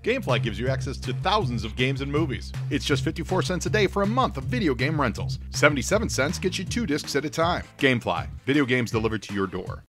GameFly gives you access to thousands of games and movies. It's just 54 cents a day for a month of video game rentals. 77 cents gets you 2 discs at a time. GameFly, video games delivered to your door.